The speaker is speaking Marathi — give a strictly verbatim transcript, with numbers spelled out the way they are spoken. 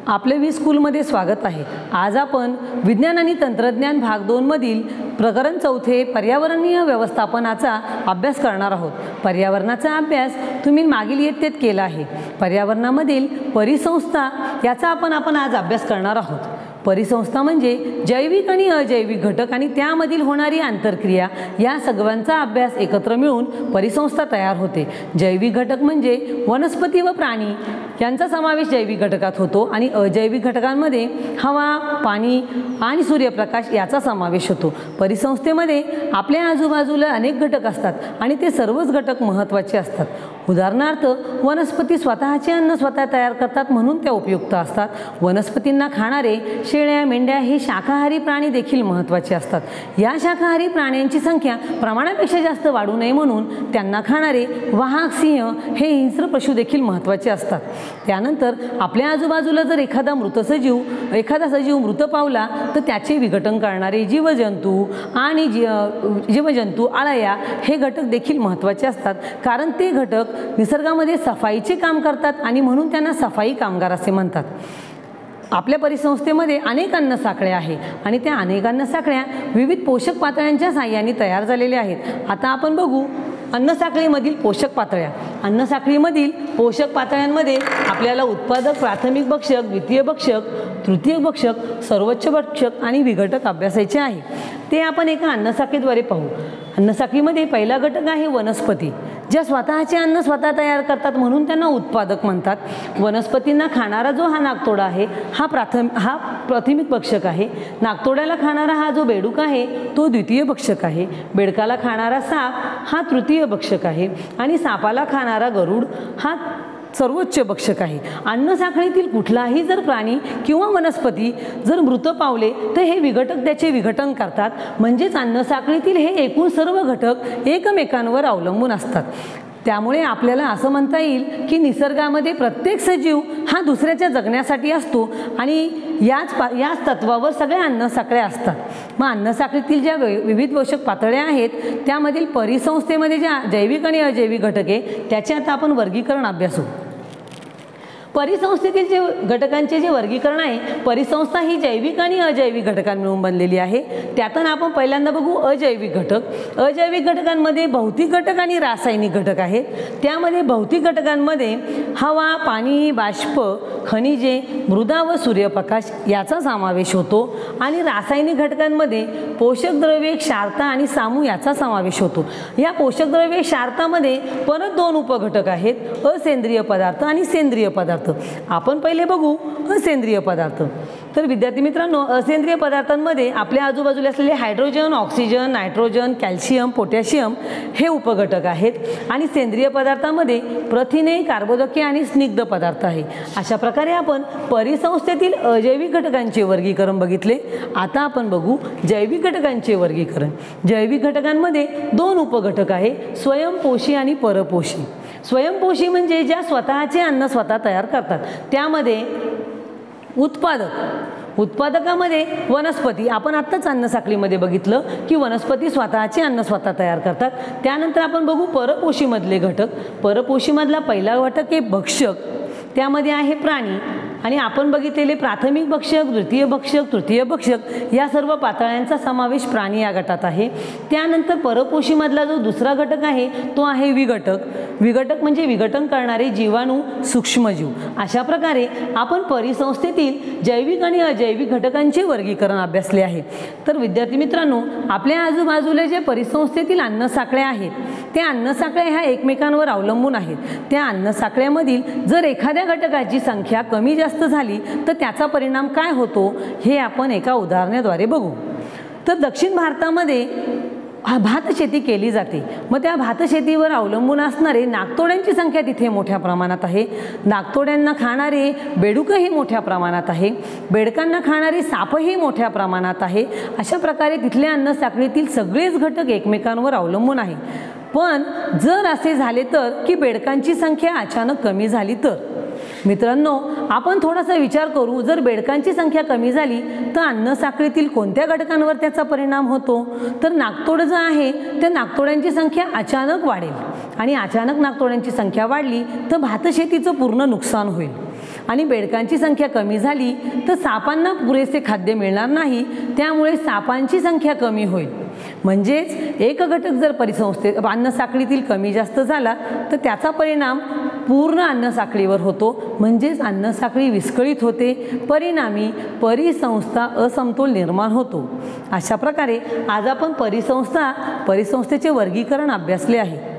आपले वी स्कूलमध्ये स्वागत आहे। आज आपण विज्ञान आणि तंत्रज्ञान भाग दोन मधील प्रकरण चौथे पर्यावरणीय व्यवस्थापनाचा अभ्यास करणार आहोत। पर्यावरणाचा अभ्यास तुम्ही मागील इयत्तेत केला आहे। पर्यावरणामधील परिसंस्था याचा आपण आपण आज अभ्यास करणार आहोत। परिसंस्था म्हणजे जैविक आणि अजैविक घटक आणि त्यामधील होणारी आंतरक्रिया या सगळ्यांचा अभ्यास एकत्र मिळून परिसंस्था तयार होते। जैविक घटक म्हणजे वनस्पती व प्राणी यांचा समावेश जैविक घटकात होतो आणि अजैविक घटकांमध्ये हवा, पाणी आणि सूर्यप्रकाश याचा समावेश होतो। परिसंस्थेमध्ये आपल्या आजूबाजूला अनेक घटक असतात आणि ते सर्वच घटक महत्त्वाचे असतात। उदाहरणार्थ वनस्पती स्वतःचे अन्न स्वतः तयार करतात म्हणून त्या उपयुक्त असतात। वनस्पतींना खाणारे शेळ्या, मेंढ्या हे शाकाहारी प्राणी देखील महत्त्वाचे असतात। या शाकाहारी प्राण्यांची संख्या प्रमाणापेक्षा जास्त वाढू नये म्हणून त्यांना खाणारे वाहक, सिंह हे हिंस्र पशु देखील महत्त्वाचे असतात। त्यानंतर आपल्या आजूबाजूला जर एखादा मृत सजीव एखादा सजीव मृत पावला तर त्याचे विघटन करणारे जीवजंतू आणि जीवजंतू अळ्या हे घटक देखील महत्त्वाचे असतात, कारण ते घटक निसर्गामध्ये सफाईचे काम करतात आणि म्हणून त्यांना सफाई कामगार असे म्हणतात। आपल्या परिसंस्थेमध्ये अनेक अन्न साखळ्या आहेत आणि त्या अनेक अन्न साखळ्या विविध पोषक पातळ्यांच्या साहाय्याने तयार झालेल्या आहेत। आता आपण बघू अन्नसाखळीमधील पोषक पातळ्या। अन्नसाखळीमधील पोषक पातळ्यांमध्ये आपल्याला उत्पादक, प्राथमिक भक्षक, द्वितीय भक्षक, तृतीय भक्षक, सर्वोच्च भक्षक आणि विघटक अभ्यासायचे आहे। ते आपण एका अन्नसाखळीद्वारे पाहू। अन्नसाखळीमध्ये पहिला घटक आहे वनस्पती, ज्या स्वतःचे अन्न स्वतः तयार करतात म्हणून त्यांना उत्पादक म्हणतात। वनस्पतींना खाणारा जो हा नाकतोडा आहे हा प्राथमिक हा प्राथमिक भक्षक आहे। नाकतोड्याला खाणारा हा जो बेडूक आहे तो द्वितीय भक्षक आहे। बेडकाला खाणारा साप हा तृतीय भक्षक आहे आणि सापाला खाणारा गरुड हा सर्वोच्च भक्षक आहे। अन्नसाखळीतील कुठलाही जर प्राणी किंवा वनस्पती जर मृत पावले तर हे विघटक त्याचे विघटन करतात, म्हणजेच अन्नसाखळीतील हे एकूण सर्व घटक एकमेकांवर अवलंबून असतात। त्यामुळे आपल्याला असं म्हणता येईल की निसर्गामध्ये प्रत्येक सजीव हा दुसऱ्याच्या जगण्यासाठी असतो आणि याच याच तत्वावर सगळ्या अन्नसाखळ्या असतात। मग अन्नसाखळीतील ज्या विविध पोषक पातळ्या आहेत त्यामधील परिसंस्थेमध्ये ज्या जैविक आणि अजैविक घटक आहे त्याचे आता आपण वर्गीकरण अभ्यासू। परिसंस्थेतील जे घटकांचे जे वर्गीकरण आहे, परिसंस्था ही जैविक आणि अजैविक घटकांमिळून बनलेली आहे। त्यातून आपण पहिल्यांदा बघू अजैविक घटक। अजैविक घटकांमध्ये भौतिक घटक आणि रासायनिक घटक आहेत। त्यामध्ये भौतिक घटकांमध्ये हवा, पाणी, बाष्प, खनिजे, मृदा व सूर्यप्रकाश याचा समावेश होतो आणि रासायनिक घटकांमध्ये पोषक द्रव्ये, क्षारता आणि सामू याचा समावेश होतो। या पोषक द्रव्ये क्षारतामध्ये परत दोन उपघटक आहेत, असेंद्रिय पदार्थ आणि सेंद्रिय पदार्थ। आपण पहिले बघू असेंद्रिय पदार्थ। तर विद्यार्थी मित्रांनो, असेंद्रिय पदार्थांमध्ये आपल्या आजूबाजूला असलेले hydrogen, oxygen, nitrogen, calcium, potassium हे उपघटक आहेत आणि सेंद्रिय पदार्थांमध्ये प्रथिने, कार्बोदके आणि स्निग्ध पदार्थ आहे। अशा प्रकारे आपण परिसंस्थेतील अजैविक घटकांचे वर्गीकरण बघितले। आता आपण बघू जैविक घटकांचे वर्गीकरण। जैविक घटकांमध्ये दोन उपघटक आहे, स्वयंपोषी आणि परपोषी। स्वयंपोषी म्हणजे ज्या स्वतःचे अन्न स्वतः तयार करतात। त्यामध्ये उत्पादक उत्पादकामध्ये वनस्पती, आपण आत्ताच अन्नसाखळीमध्ये बघितलं की वनस्पती स्वतःचे अन्न स्वतः तयार करतात। त्यानंतर आपण बघू परपोषीमधले घटक। परपोषीमधला पहिला घटक आहे भक्षक, त्यामध्ये आहे प्राणी आणि आपण बघितलेले प्राथमिक भक्षक, द्वितीय भक्षक, तृतीय भक्षक या सर्व पातळ्यांचा समावेश प्राणी या गटात आहे। त्यानंतर परपोषीमधला जो दुसरा घटक आहे तो आहे विघटक। विघटक म्हणजे विघटन करणारे जीवाणू, सूक्ष्मजीव। अशा प्रकारे आपण परिसंस्थेतील जैविक आणि अजैविक घटकांचे वर्गीकरण अभ्यासले आहे। तर विद्यार्थी मित्रांनो, आपल्या आजूबाजूला जे परिसंस्थेतील अन्नसाखळ्या आहेत त्या अन्नसाखळ्या ह्या एकमेकांवर अवलंबून आहेत। त्या अन्नसाखळ्यामधील जर एखाद्या घटकाची संख्या कमी जास्त झाली तर त्याचा परिणाम काय होतो हे आपण एका उदाहरणाद्वारे बघू। तर दक्षिण भारतामध्ये भात शेती केली जाते, मग त्या भात शेतीवर अवलंबून असणारे नाकतोड्यांची संख्या तिथे मोठ्या प्रमाणात आहे। नाकतोड्यांना खाणारे बेडूकही मोठ्या प्रमाणात आहे। बेडकांना खाणारे सापही मोठ्या प्रमाणात आहे। अशा प्रकारे तिथल्या अन्नसाखळीतील सगळेच घटक एकमेकांवर अवलंबून आहे। पण जर असे झाले तर की बेडकांची संख्या अचानक कमी झाली तर मित्रांनो, आपण थोडासा विचार करू। जर बेडकांची संख्या कमी झाली तर अन्नसाखळीतील कोणत्या घटकांवर त्याचा परिणाम होतो? तर नाकतोड जे आहे त्या नाकतोड्यांची संख्या अचानक वाढेल आणि अचानक नाकतोड्यांची संख्या वाढली तर भातशेतीचं पूर्ण नुकसान होईल। आणि बेडकांची संख्या कमी झाली तर सापांना पुरेसे खाद्य मिळणार नाही, त्यामुळे सापांची संख्या कमी होईल. म्हणजेच एक घटक जर परिसंस्थेत अन्नसाखळीतील कमी जास्त झाला तर त्याचा परिणाम पूर्ण अन्नसाखळीवर होतो, म्हणजेच अन्नसाखळी विस्कळीत होते. परिणामी परिसंस्था असमतोल निर्माण होतो. अशा प्रकारे आज आपण परिसंस्था परिसंस्थेचे वर्गीकरण अभ्यासले आहे.